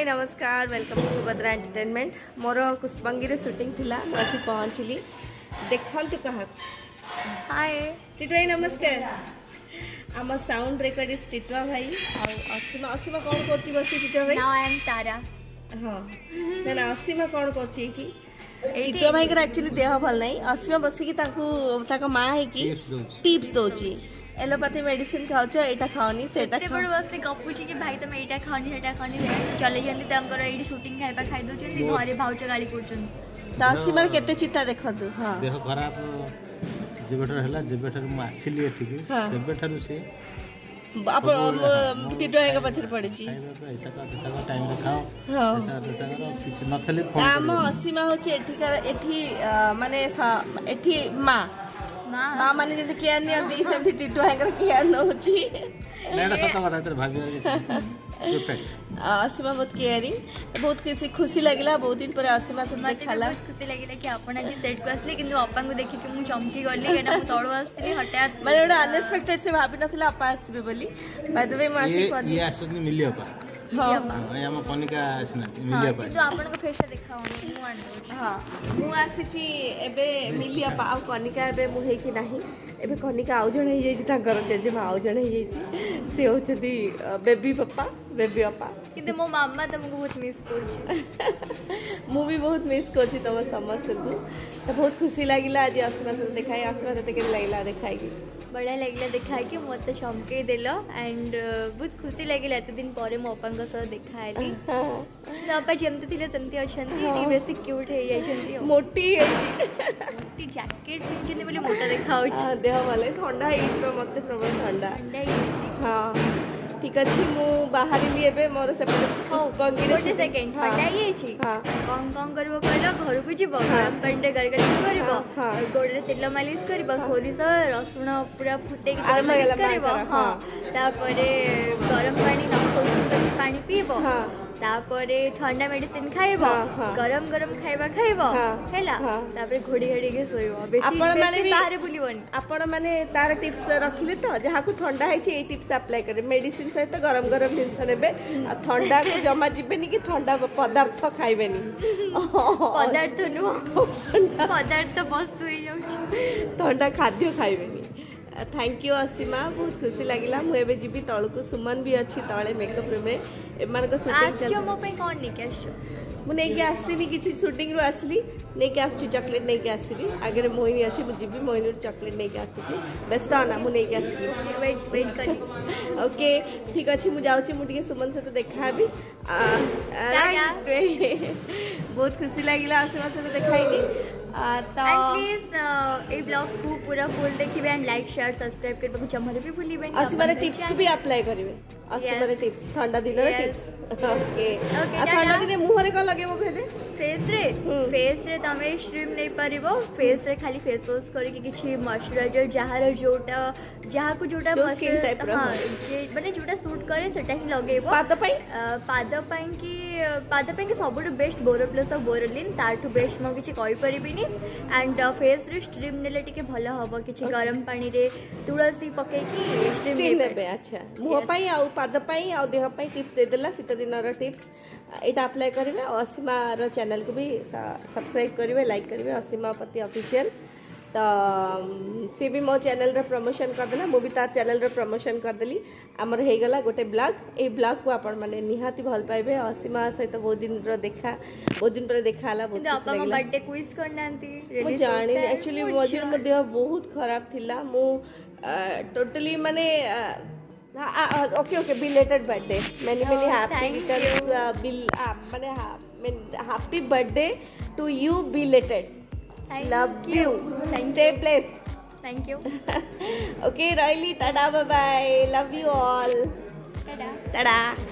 हाय नमस्कार welcome to Subhadra entertainment मोर कुष्पंगी शूटिंग थिला आसी पहुँचली देखते कहा हाय टिटू भाई नमस्कार आम साउंड रिकॉर्डिस्ट टिटुआ भाई असीमा असीमा कौन करछि बसी टिटुआ भाई नाउ आई एम तारा हां ना असीमा कौन करछि की टिटुआ भाई का एक्चुअली देह भल नहीं असीमा बसी की ताको मां है की टिप्स दोची एलोपैथी मेडिसिन खाओ एटा खाओनी सेटा बड़ बस गपुची कि भाई तुम एटा खाओनी सेटा खाओनी चले जंती तंकर एडी शूटिंग खाइबा खाइ दोचंती घरे भाउच गाली करचन त असीमा केते चित्ता देखंतु हां देह खराब जेबेठर हला जेबेठर म आसिली एठिक सेबेठर से आप टिटुआ के पछर पड़ी छी ऐसा का टाइम रे खाओ ऐसा करो किछ न खाली फोन हम असीमा होची एठी माने एठी माँ माने जब केयर नहीं आती सब टिटुआ है केयर न होची लेना सत बता तेरे भाभी परफेक्ट असीमा बहुत केयरिंग बहुत किसी खुशी लगला बहुत दिन पर असीमा से देखाला बहुत खुशी लगला कि अपन आज सेट को असले किंतु अपा को देखि कि मु चमकी गली एना मु तळो आस्ती हठात माने एटा अनएक्सपेक्टेड से भाभी नथिला अपा आसीबे बोली बाय द वे मासी को ये आसनी मिली अपा हां हम कनिका आसना मिली अपा किंतु अपन को फेस देखाओ मु आन हां मु आसीची एबे मिली अपा आ कनिका एबे मु हे कि नाही एबे कनिका आउ जण हे जेछि ताकर जेजे मा आउ जण हे जेछि से होचदी बेबी पप्पा बेबी अपा किंतु मो मामा तुमको बहुत मिस करछि मु भी बहुत मिस करछि तम समस्त को तो बहुत खुशी लागिला आज असीमा से देखाई असीमा से के लागिला देखाई की बढ़िया लगला देखाई कि मत चमके देलो एंड बहुत खुशी लगला एत दिन परे मो अपन को सह देखाइली तो अपा जेमते थिले सेमती अछंती टी बेसी क्यूट हे जाई छंती मोटी है मोटी जैकेट पिनचंती बोले मोटा देखाउ छी देह वाले ठंडा हिच मते प्रबल ठंडा हां ठीक अछि मु बाहर लिए बे मोर से कुष्पंगी सेकंड ठंडा ये छी कौन करबो कहलो घर को जीवो गरम पानी गरगल करबो गोड़े तेल मालिश करबो सोरिस रसुण पूरा फुटे के तेल मालिश करबो हां तापरे गरम पानी नखो पानी पीबो तापरे ठंडा मेडिसिन खाइबो गरम गरम खाइबा खाइबो हैला तापरे घोड़ी घोड़ी के सोइबो बेसी आपण माने बाहर बुलिबोनी आपण माने तार टिप्स रखले तो जहा को ठंडा है छी ए टिप्स अप्लाई करे मेडिसिन सहित गरम गरम जिंस नेबे ठंडा को जमा जिबेनी कि ठंडा पदार्थ खाइबेनी पदार्थ नु पदार्थ वस्तु हे जाउछ ठंडा खाद्य खाइबेनी थैंक यू असीमा बहुत खुशी लागिला मु एबे जीबी तळको सुमन भी अछि तळे मेकअप रूम रे एमान को शूटिंग चल आज मो पे कोन नै के आछो मु नै के आसीनी किछि शूटिंग रो आसली नै के आछी चॉकलेट नै के आसीबी आगे मोहिनी आसी मु जीबी मोहिनी चॉकलेट नै के आसी व्यस्त ना मु नै के आसी वेट करी ओके ठीक अछि मु जाउची मु टिके सुमन से तो देखाबी बहुत खुशी लागिला असीमा से देखाइनी तो प्लीज ए ब्लॉग को पूरा फुल देखिबे एंड लाइक शेयर सब्सक्राइब करबा जमरे भी भूलिबे असीमा टिप्स को भी अप्लाई करिवे असीमा टिप्स ठंडा दिन रे टिप्स ओके ठंडा दिन मुंह रे को लगेबो कहदे फेस रे तमे स्ट्रीम नै परिबो फेस रे खाली फेस वॉश करी कि किछि मॉइस्चराइजर जहार जोटा जहा को जोटा मॉइस्चराइजर हां जे माने जोटा सूट करे सेटा ही लगेबो पाद पई की सबुठ बेस्ट बोरोप्लस ऑफ बोरोलिन तारठू बेस्ट मो किछि कहि परिबिनी एंड फेस रे स्ट्रीम नेले टिके भलो हबो किछि गरम पानी रे तुलसी पके की स्ट्रीम नेबे अच्छा मुह पई आ पाद पई आ देह पई टिप्स दे देला शीत दिन रो टिप्स एटा अप्लाई करिवे असीमा रो चैनल को भी सब्सक्राइब करिवे लाइक करिवे असीमा पति ऑफिशियल तो सी भी मो चैनल रे प्रमोशन कर देला मु भी तार चैनल रे प्रमोशन कर देली हमर हे गला गोटे ब्लॉग ए ब्लॉग को आपण माने निहाती भल पाइबे असीमा सहित बहुत दिन पर देखाला बहुत आपा मो बर्थडे क्विज करनांती मु जानि एक्चुअली मजर म देह बहुत खराब थिला मु टोटली माने okay belated birthday many happy returns माने happy birthday to you belated love you stay blessed thank you okay Riley tada bye bye love you all tada